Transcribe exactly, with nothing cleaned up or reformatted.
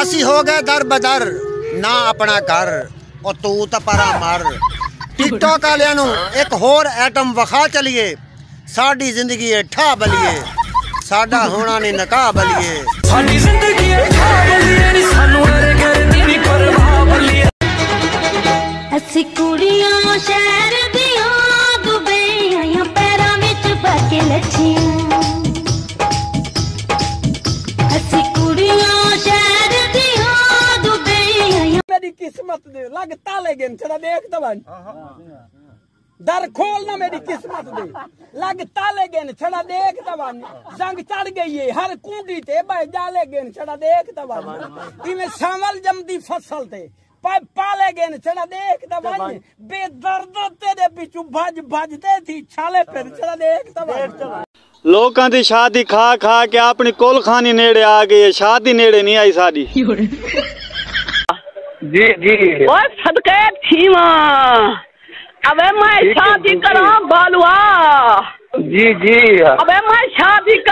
असी हो गए दर बदर ना अपना घर और तू तो परा मर। टिकटॉक वालियां नू एक होर एटम वखा चलिए, साडी जिंदगी है ठा बलिए, साडा होना नहीं नकाह बलिए। साडी जिंदगी है ठा बलिए नी सानू मेरे घर दी नी परवाह बलिए। असी कुड़ियां शहर दियां दुबई आया पैरां विच बाके लच्छियां। असी कुड़ियां शहर दियां दुबई आया। मेरी किस्मत दे लग ताले गेन छड़ा देख तवन दर खोल ना मेरी किस्मत दे लग ताले गेन छड़ा देख तवन। जंग चढ़ गई है हर कुंडी ते बह जाले गेन छड़ा देख तवन। इवें सावल जमदी फसल ते पाले गेन छड़ा देख तवन। बेदर्द तेरे पिछू भज भजते थी छाले फिर छड़ा देख तवन। लोकां दी शादी खा खा के अपनी कोल खानी नेड़े आ गई है, शादी नेड़े नहीं आई साडी। जी जी ओए सदके थीवा अबे मैं शादी करा बालुआ। जी जी अबे मैं शादी